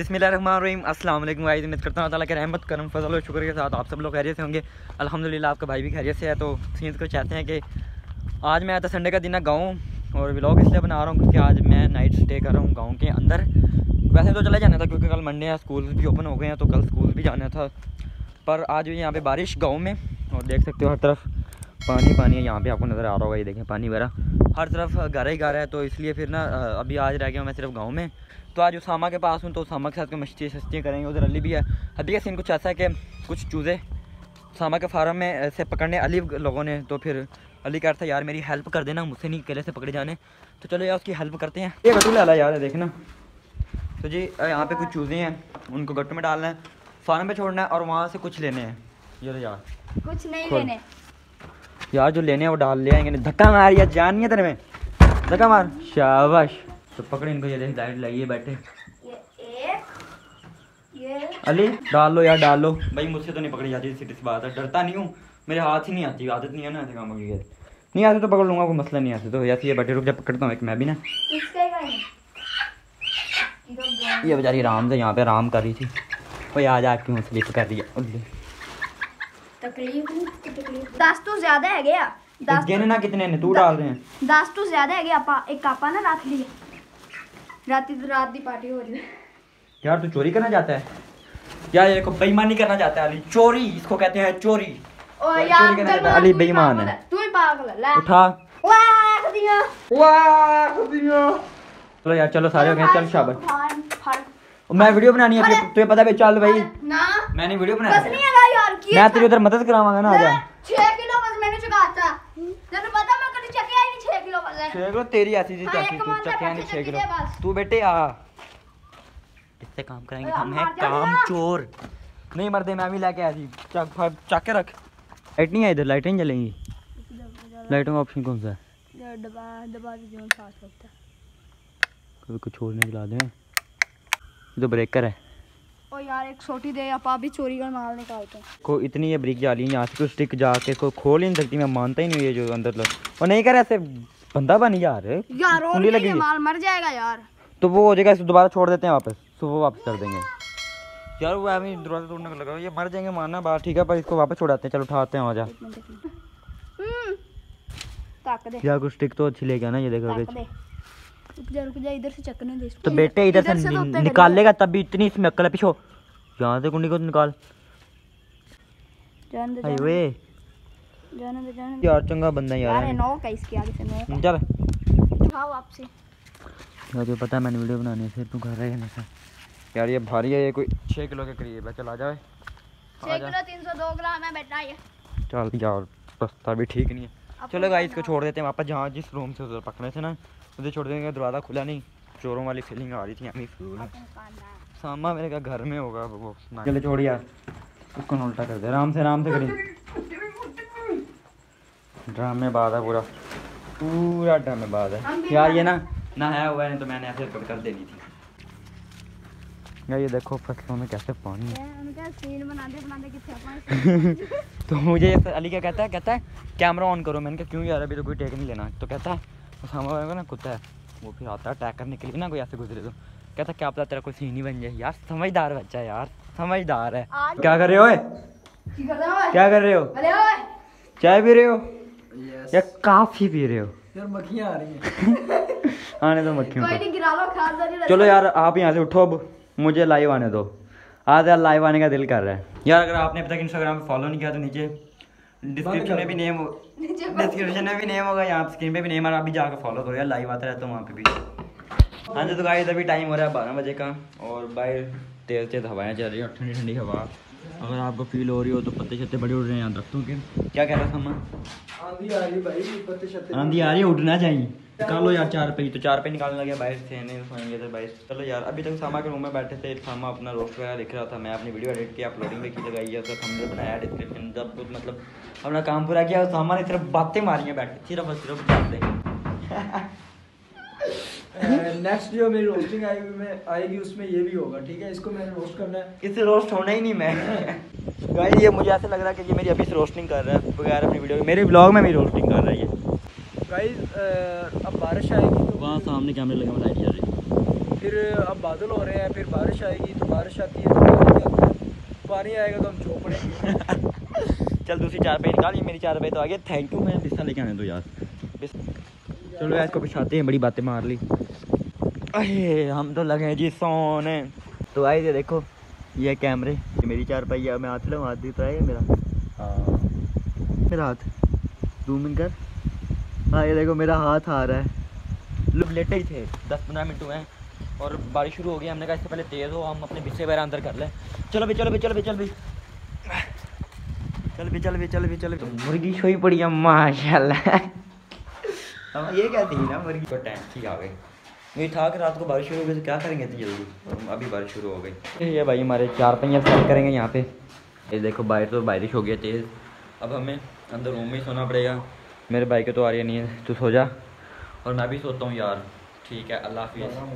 बिस्मिल्लाहिर्रहमानिर्रहीम। अस्सलाम वालेकुम गाइस, उम्मीद करता हूँ ताला के रहमत करम फजल और शुक्र के साथ आप सब लोग खैरियत से होंगे। अल्हम्दुलिल्लाह आपका भाई भी खैरियत से है। तो सीन्स को चाहते हैं कि आज मैं आया था संडे का दिन गाँव, और व्लॉग इसलिए बना रहा हूँ क्योंकि आज मैं नाइट स्टे कर रहा हूँ गाँव के अंदर। वैसे तो चला जाना था क्योंकि कल मंडे है, स्कूल भी ओपन हो गए हैं, तो कल स्कूल भी जाना था। पर आज यहाँ पे बारिश गाँव में, और देख सकते हो हर तरफ पानी पानी है। यहाँ पे आपको नज़र आ रहा होगा, ये देखें पानी वगैरह हर तरफ गहरा ही गहरा है। तो इसलिए फिर ना अभी आज रह गया मैं सिर्फ गाँव में। तो आज उसामा के पास हूँ, तो उसामा के साथ में मस्तियाँ करेंगे। उधर अली भी है। अभी का सीन कुछ ऐसा है कि कुछ चूज़े उसामा के फार्म में से पकड़ने अली लोगों ने, तो फिर अली कह रहा था यार मेरी हेल्प कर देना, मुझसे नहीं अकेले से पकड़े जाने। तो चलो यार उसकी हेल्प करते हैं। ये गट्टू लाला यार है देखना। तो जी यहाँ पे कुछ चूज़े हैं, उनको गट्टू में डालना है, फार्म पे छोड़ना है और वहाँ से कुछ लेने हैं। ये यार कुछ नहीं लेने यार, जो लेने हैं वो डाल ले आएंगे। धक्का मार यार, जान नहीं है तेरे में, धक्का मार, शाबाश। तो पकड़ इनको, ये देख लाइट लगाइए बैठे। ये अली डाल लो यार, डाल लो भाई, मुझसे तो नहीं पकड़ी जाती, सीधी सी बात है। डरता नहीं हूँ, मेरे हाथ ही नहीं आती, आदत नहीं है ना ऐसे कामों की। नहीं आते तो पकड़ लूँगा, कोई मसला नहीं आते तो। ऐसे ये बैठे, रुक जा पकड़ता हूँ एक मैं भी ना। ये बेचारी आराम से यहाँ पे आराम कर रही थी, कोई आ जा क्यों स्लिप कर रही है। तकलीफ 10 तो ज्यादा है गया, 10 गेने ना कितने ने तू डाल रहे हैं, 10 तो ज्यादा है गया। एक कापा ना रख लिया, रात दी पार्टी हो रही है। यार तू चोरी करना चाहता है यार, ये को बेईमानी करना चाहता है अली। चोरी इसको कहते हैं, चोरी। ओ यार अली बेईमान है, तू ही पागल है। उठा वाह दिया, वाह दिया। चलो यार, चलो सारे हो गए, चल शाबाश। मैं वीडियो बनानी है, तुझे पता है। चल भाई ना, मैंने वीडियो बनाया बस नहीं है यार, मैं तेरी उधर मदद करावांगा ना। आजा 6 किलो बस मैंने चुकाता, तेरे पता मैं कभी चकिया ही नहीं 6 किलो बस। 6 किलो तेरी ऐसी जी चाची, तू चकिया नहीं 6 किलो। तू बेटे आ, इससे काम करेंगे हम, है काम चोर नहीं मरते। मैं भी लेके आया थी, चक के रख। लाइट नहीं है इधर, लाइटें जलेंगी। लाइटों का ऑप्शन कौन सा है? दबा दीजिए, साथ लगता है। कभी कुछ छोड़ने चला दें, ये तो ब्रेकर है। ओ यार एक छोटी दे, आप भी चोरी कर माल निकालते हैं। को इतनी ये ब्रिक जाली यहाँ से, कुछ स्टिक जाके को खोल ही नहीं सकती। मैं मानता ही नहीं ये जो अंदर लोग और नहीं कर ऐसे बंदा बन यार और लगी, माल मर जाएगा यार। तो वो हो जाएगा, दोबारा छोड़ देते हैं वापस, सुबह वापस कर देंगे यार। वो अभी दरवाजा तोड़ने को लगा, ये मर जाएंगे मानना बात ठीक है, पर इसको वापस छोड़ाते हैं। चलो उठाते हैं, आजा यार। कुछ स्टिक तो अच्छी लेके आना, ये देखो। रुक जा, इधर से चकने दे। तो बेटे इधर से निकालेगा तब भी इतनी इसमें अक्ल है। पीछो यहाँ से कुंडी को निकाल, जान दे यार। चंगा बंदा यार, नो का इसके आगे से नो चल उठाओ आपसे यार। तुझे पता है मैंने वीडियो बनानी है, फिर तू घर रहेगा हमेशा यार। ये भारी है, ये कोई 6 किलो के करीब है। चल आ जाए, 6 किलो 302 ग्राम है बेटा ये। चल यार, रास्ता भी ठीक नहीं है। चलो गाइस इसको छोड़ देते हैं वापस, जहाँ जिस रूम से उधर पकड़े थे ना उधर छोड़ देंगे। दरवाज़ा खुला नहीं, चोरों वाली फीलिंग आ रही थी हमें। सामा मेरे का घर में होगा वो। चले छोड़ यार, उसको उल्टा कर दे, आराम से करें। ड्रामेबाज है पूरा ड्रामेबाज है यार। ये ना है हुआ है, तो मैंने ऐसे कर देनी थी यार। ये देखो फसलों में कैसे पानी है। तो मुझे अली क्या कहता है कैमरा ऑन करो। मैंने कहा क्यों यार, अभी तो कोई टेक नहीं लेना। तो कहता है सामा ना कुत्ता है, वो फिर आता है अटैक करने के लिए ना, कोई ऐसे गुजरे तो कहता क्या पता तेरा कोई सीन ही बन जाए। यार समझदार बच्चा है यार, समझदार है। क्या कर रहे हो, क्या कर रहे हो? चाय पी रहे हो या काफी पी रहे हो? यार मक्खियाँ आ रही हैं। आने दो मक्खियों को। चलो यार आप यहाँ से उठो, अब मुझे लाइव आने दो। आज यार लाइव आने का दिल कर रहा है यार। अगर आपने अभी तक इंस्टाग्राम पे फॉलो नहीं किया तो नीचे डिस्क्रिप्शन में भी नेम होगा, यहाँ स्क्रीन पे भी नेम है, आप भी जाकर फॉलो करो यार। लाइव आता रहता हूँ वहाँ पे भी। हाँ जी, तो गाइस अभी टाइम हो रहा है 12 बजे का, और बाहर तेज हवाएं चल रही हैं, ठंडी ठंडी हवा। अगर आपको फील हो रही हो तो पत्ते छत्ते बड़े उड़ रहे हैं यहाँ दरख्तों के। क्या कह रहा था मैं? आंधी आ रही भाई, पत्ते छत्ते आंधी आ रही है, उठना चाहिए। निकालो यार 4 पे, तो 4 पे निकालने लगे बाहर से, नहीं सोएंगे तो बाहर। चलो यार, अभी तक सामा के रूम में बैठे थे। सामा अपना रोस्ट वगैरह लिख रहा था, मैं अपनी वीडियो एडिट की, अपलोडिंग में की लगाई है, तो हमने बनाया डिस्क्रिप्शन सब कुछ, मतलब अपना काम पूरा किया। सामा ने सिर्फ बातें मारी हैं बैठे, सिर्फ बातें। नेक्स्ट जो मेरी रोस्टिंग आएगी उसमें ये भी होगा, ठीक है? इसको मैंने रोस्ट करना है, इससे रोस्ट होना ही नहीं मैं। गाइस ये मुझे ऐसा लग रहा है कि ये मेरी अभी से रोस्टिंग कर रहा है बगैर अपनी वीडियो, मेरे ब्लॉग में भी रोस्टिंग कर रहा है ये। गाइस अब बारिश आएगी तो वहाँ सामने कैमरे लगे, लाइट चल रही है। फिर अब बादल हो रहे हैं, फिर बारिश आएगी, तो बारिश आती है तो पानी आता है, पानी आएगा तो हम छो पड़ेंगे। चल दूसरी चारपाई निकाल, ये मेरी चारपाई तो आ गया। थैंक यू, मैं बिस्तर लेके आने दो यार। चलो यार इसको बिछाते हैं, बड़ी बातें मार ली। अरे हम तो लगे हैं जी सोने। तो आए थे देखो ये कैमरे, ये मेरी चारपाई है, मैं हाथ लगाऊं, हाथ दिख रहा है मेरा, हाँ मेरा हाथ जूम इन कर। हाँ ये देखो मेरा हाथ आ रहा है। लोग लेटे ही थे, 10-15 मिनट हुए हैं और बारिश शुरू हो गई। हमने कहा इससे पहले तेज़ हो, हम अपने बिस्से वगैरह अंदर कर लें। चलो भी चलो भी चलो भी चल भी चल भी चल भी चल भी चल भी। मुर्गी सोई पड़ी है माशाल्लाह। हम ये कहती है ना मुर्गी को टैंकी आ गई। ये था कि रात को बारिश शुरू हो गई तो क्या करेंगे इतनी जल्दी, और अभी बारिश शुरू हो गई। ये भाई हमारे चार पहिया सेट करेंगे यहाँ पे। ये देखो बाहर तो बारिश हो गई तेज़, अब हमें अंदर रूम में ही सोना पड़ेगा। मेरे भाई को तो आ रही नहीं है, तू सो जा और मैं भी सोता हूँ यार। ठीक है, अल्लाह हाफिज़।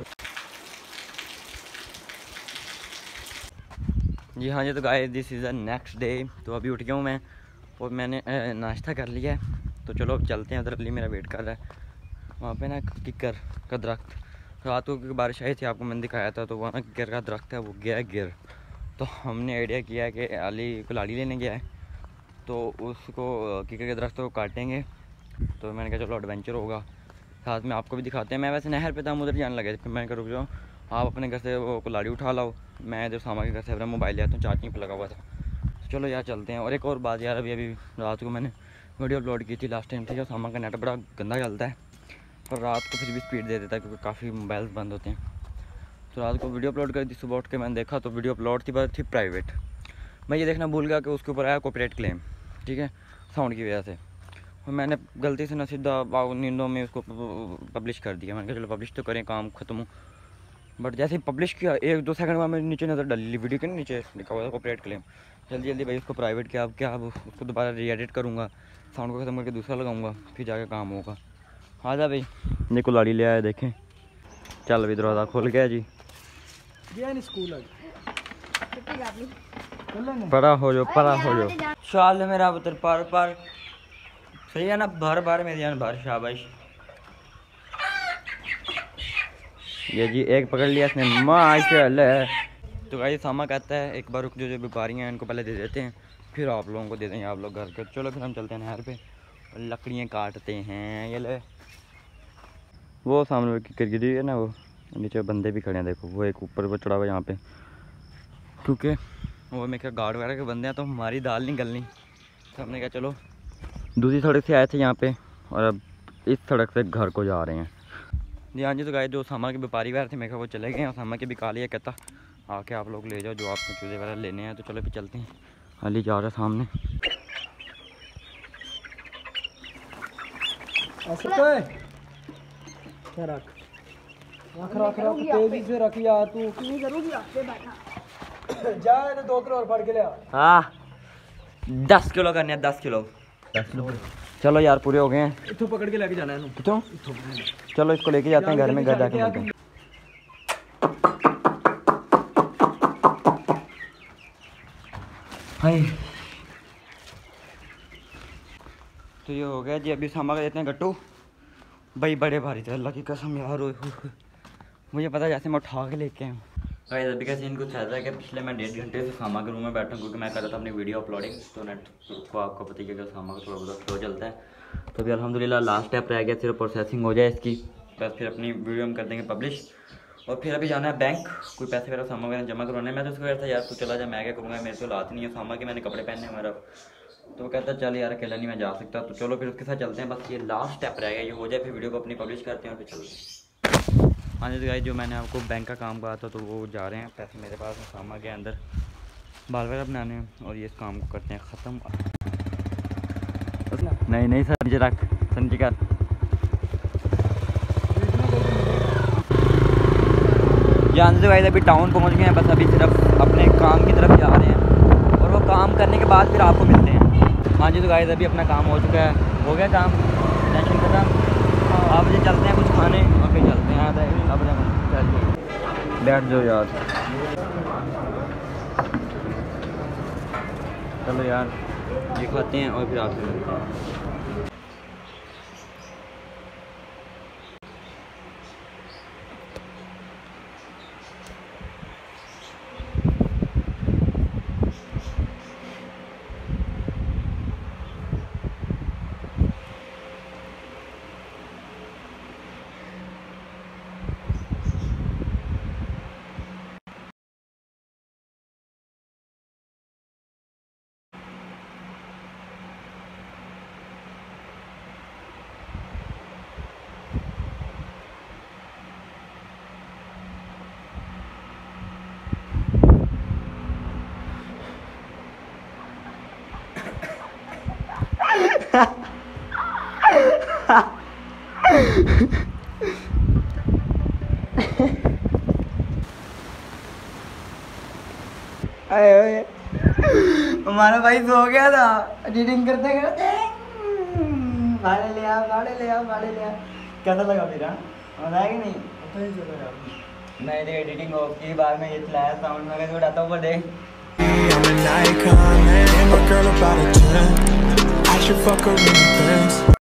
जी हाँ जी, तो guys this is the next day. तो अभी उठ गया हूँ मैं और मैंने नाश्ता कर लिया है। तो चलो अब चलते हैं, उधर अली मेरा वेट कर रहा है। वहाँ पे ना किकर का दरख्त, रात को क्योंकि बारिश आई थी, आपको मैंने दिखाया था, तो वहाँ ना किकर का दरख्त है, वो गया गिर। तो हमने आइडिया किया है कि अली को लाड़ी लेने गया है, तो उसको किकर के दरख्त को काटेंगे। तो मैंने कहा चलो एडवेंचर होगा, साथ में आपको भी दिखाते हैं। मैं वैसे नहर पे था, हम उधर जाने लगे, फिर मैंने कहा रुक जाओ, आप अपने घर से वो कुल्हाड़ी उठा लाओ, मैं इधर सामा के घर से अपना मोबाइल लिया था, चार्जिंग पे लगा हुआ था। तो चलो यार चलते हैं। और एक और बात यार, अभी रात को मैंने वीडियो अपलोड की थी लास्ट टाइम, ठीक है। सामा का नेट बड़ा गंदा चलता है, पर रात को फिर भी स्पीड दे देता है क्योंकि काफ़ी मोबाइल बंद होते हैं। तो रात को वीडियो अपलोड कर दी, सुबह उठ के मैंने देखा तो वीडियो अपलोड थी, पर थी प्राइवेट। मैं ये देखना भूल गया कि उसके ऊपर आया कॉपीराइट क्लेम, ठीक है, साउंड की वजह से। और मैंने गलती से ना सीधा नींदों में उसको पब्लिश कर दिया। मैंने कहा चलो पब्लिश तो करें, काम खत्म हो। बट जैसे ही पब्लिश किया 1-2 सेकंड बाद मेरे नीचे नज़र डाली, वीडियो के नीचे लिखा हुआ था कॉपीराइट क्लेम। जल्दी जल्दी भाई उसको प्राइवेट किया। अब क्या, अब उसको दोबारा री एडिट करूँगा, साउंड को ख़त्म करके दूसरा लगाऊंगा, फिर जाके काम होगा। आ जा भाई, ये कुल्हाड़ी ले आया, देखें। चल अभी दरवाज़ा खुल गया जी। गया नहीं स्कूल आज, परा हो जो, परा हो जो। शाल मेरा उतर पार पार, सही है ना, बार बार मेरी जान बार, शाबाश। ये जी एक पकड़ लिया इसने माशाल्लाह। तो भाई सामा कहता है एक बार रुक जो व्यापारी हैं इनको पहले दे देते हैं, फिर आप लोगों को दे देंगे, आप लोग घर के। चलो फिर हम चलते हैं नहर पे और लकड़ियाँ काटते हैं। ये ले वो सामने किकर गिरी है ना, वो नीचे बंदे भी खड़े हैं, देखो वो एक ऊपर वो चढ़ा हुआ यहाँ पे, क्योंकि वो मैं क्या गार्ड वगैरह के बंदे हैं, तो हमारी दाल नहीं गलनी। तो हमने कहा चलो दूसरी सड़क से आए थे यहाँ पे और अब इस सड़क से घर को जा रहे हैं। जी हाँ जी, तो गाय जो सामा के व्यापारी वगैरह थे, मैं कहा वो चले गए हैं, और सामा के भी काली है, कहता आके आप लोग ले जाओ जो आपको चूज़े वगैरह लेने हैं। तो चलो भी चलते हैं, अली जा रहा है सामने। रख रख रख रख तेजी से रख यार, तू जा 2 किलो और फड़ के ले आ। हाँ 10 किलो करने हैं, 10 किलो। चलो यार पूरे हो गए हैं। इथों पकड़ के लेके जाना है। तो चलो इसको लेके जाते हैं घर में, घर जाके मिलते हैं। हाय तो ये हो गया जी। अभी सामा का देते हैं गट्टू भाई, बड़े भारी थे अल्लाह की कसम यार। मुझे पता जैसे मैं उठा के लेके आया हूँ। भाई अभी कैसे इनको ऐसा है कि पिछले मैं 1.5 घंटे से सामा के रूम में बैठा हूँ, क्योंकि मैं कर रहा था अपनी वीडियो अपलोडिंग। तो नेट को आपको पता ही है कि सामा का थोड़ा बहुत स्लो चलता है। तो अभी अल्हम्दुलिल्लाह लास्ट स्टेप रह गया, सिर्फ प्रोसेसिंग हो जाए इसकी, बस फिर अपनी वीडियो हम कर देंगे पब्लिश। और फिर अभी जाना है बैंक, कोई पैसे वगैरह सामा वगैरह जमा करवाना है। मैं तो उसको कहता यार तू चला जा, मैं क्या करूँगा, मेरे को लात नहीं है सामा के, मैंने कपड़े पहने हमारा। तो वो कहता चल यार अकेला नहीं मैं जा सकता। तो चलो फिर उसके साथ चलते हैं, बस ये लास्ट स्टेप रह गया, ये हो जाए फिर वीडियो को अपनी पब्लिश करते हैं और फिर चलते हैं। हाँ जी गाइस, जो मैंने आपको बैंक का काम कहा था, तो वो जा रहे हैं, पैसे मेरे पास सामा के अंदर बाल वगैरह बनाने हैं, और ये इस काम को करते हैं ख़त्म। नहीं नहीं सर जी रख संजी का। जानते हो गाइस अभी टाउन पहुंच गए हैं, बस अभी सिर्फ अपने काम की तरफ जा रहे हैं, और वो काम करने के बाद फिर आपको मिलते हैं। हाँ जी, तो गाइस अभी अपना काम हो चुका है, हो गया काम, टेंशन खत्म। आप मुझे चलते हैं कुछ खाने और फिर चलते हैं। अब बैठ जाओ यार, चलो यार ये खाते हैं और फिर आपसे मिलते हैं। हमारा भाई सो गया था एडिटिंग करते करते। भाड़े ले आ, भाड़े ले आ, भाड़े ले आ। कैसा लगा फिर? मजा आया कि नहीं? पता ही चला यार। मैंने एडिटिंग ऑफ की, बाद में ये चलाया साउंड में उड़ाता ऊपर देख। I'm an icon, man. And my girl about a 10. I should fuck her in the Benz.